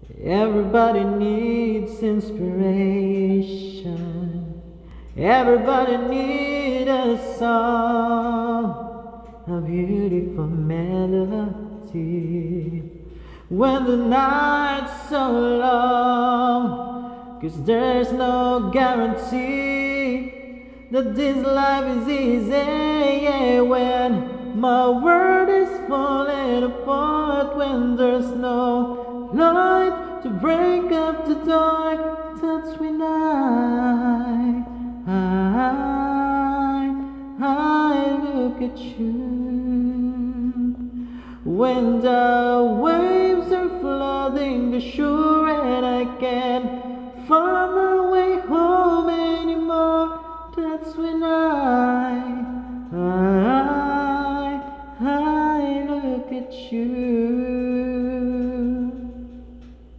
Everybody needs inspiration. Everybody needs a song, a beautiful melody. When the night's so long, 'cause there's no guarantee that this life is easy, yeah. When my world is falling apart, when there's no light to break up the dark, that's when I look at you. When the waves are flooding the shore and I can't find